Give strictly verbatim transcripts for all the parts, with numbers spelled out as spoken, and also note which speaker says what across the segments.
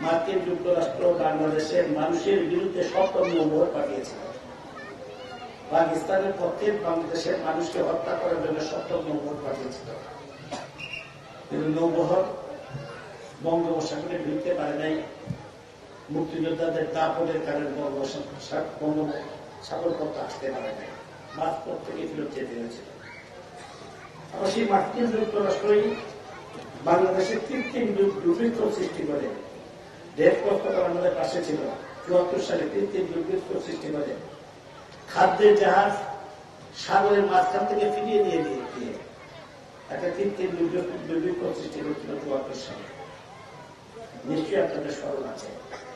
Speaker 1: মার্কিন যুক্তরাষ্ট্র বাংলাদেশের মানুষের বিরুদ্ধে সপ্তম নৌবহর পাঠিয়েছিল। পাকিস্তানের পক্ষে বাংলাদেশের মানুষকে হত্যা করার জন্য সপ্তম নৌবহর পাঠিয়েছিল, কিন্তু নৌবহর বঙ্গোপসাগরে ঢুকতে পারে নাই। মুক্তিযোদ্ধাদের দাপটের কারণে বঙ্গোপসাগর পথ আসতে পারে নাই, মাঝপথ থেকে ফেরত যেতে হয়েছিল। আবার সেই মার্কিন যুক্তরাষ্ট্রই বাংলাদেশের কৃত্রিম দুর্ভিক্ষ সৃষ্টি করে, রেড ক্রস আমাদের পাশে ছিল, চুয়াত্তর সালে কৃত্রিম দুর্ভিক্ষ সৃষ্টি করে খাদ্যের জাহাজ সাগরের মাঝখান থেকে ফিরিয়ে নিয়ে দিয়ে একটা কৃত্রিম দুর্ভিক্ষ সৃষ্টি করেছিল চুয়াত্তর সালে। নিশ্চয়ই আপনাদের স্মরণ আছে।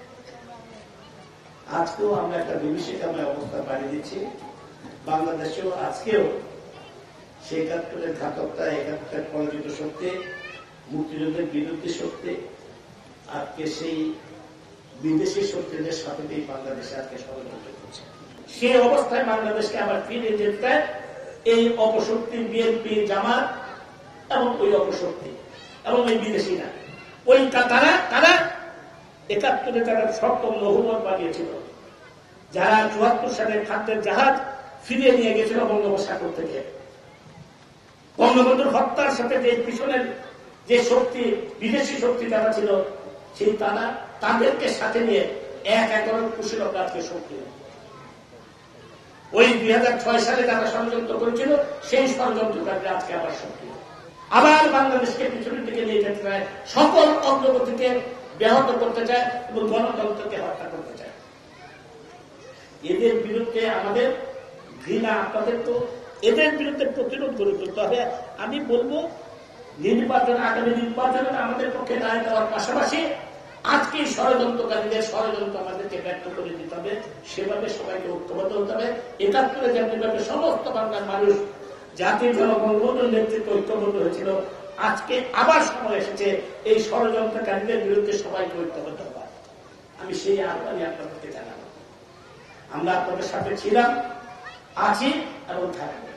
Speaker 1: আজকেও আমরা একটা বিভীষিকাময় অবস্থা বাড়িয়ে দিচ্ছি। বাংলাদেশেও আজকেও সে একাত্তরের ঘাতকতা, একাত্তরের পরাজিত শক্তি, মুক্তিযুদ্ধের বিরুদ্ধে শক্তি আজকে সেই বিদেশি শক্তিদের সাথে বাংলাদেশে আজকে ষড়যন্ত্র করছে। সেই অবস্থায় বাংলাদেশকে আবার ফিরে যেতে এই অপশক্তি বিএনপি, জামাত এবং ওই অপশক্তি এবং ওই বিদেশিরা, ওই তারা তারা একাত্তরে তারা সপ্তম নৌবহর বানিয়েছিল, যারা চুয়াত্তর সালে খাদ্যের জাহাজ ফিরিয়ে নিয়ে গেছিল বঙ্গোপসাগর থেকে। বঙ্গবন্ধুর হত্যার সাথে যে পিছনের যে শক্তি, বিদেশি শক্তি যারা ছিল, সেই তারা তাদেরকে সাথে নিয়ে এক একর কুশীলতা আজকে শক্তি। ওই দুই হাজার ছয় সালে যারা ষড়যন্ত্র করেছিল, সেই ষড়যন্ত্রকারীরা আজকে আবার শক্তি, আবার বাংলাদেশকে পিছনের দিকে নিয়ে যেতে চায়, সকল অগ্রগতিকে ব্যাহত করতে চায় এবং গণতন্ত্রকে হত্যা করতে চায়। এদের বিরুদ্ধে আমাদের ঘৃণা, আপনাদের তো এদের বিরুদ্ধে প্রতিরোধ গড়ে তুলতে হবে। আমি বলবো নির্বাচন, আগামী নির্বাচনে আমাদের পক্ষে রায় দেওয়ার পাশাপাশি আজকে ষড়যন্ত্রকারীদের ষড়যন্ত্র আমাদেরকে ব্যর্থ করে দিতে হবে। সেভাবে সবাইকে ঐক্যবদ্ধ হতে হবে। একাত্তরে যেভাবে সমস্ত বাংলার মানুষ জাতির জনগণের নেতৃত্বে ঐক্যবদ্ধ হয়েছিল, আজকে আবার সময় এসেছে এই ষড়যন্ত্রকারীদের বিরুদ্ধে সবাইকে ঐক্যবদ্ধ হওয়ার। আমি সেই আহ্বানই আপনাদেরকে জানাবো। আমরা আপনাদের সাথে ছিলাম, আছি এবং থাকবো।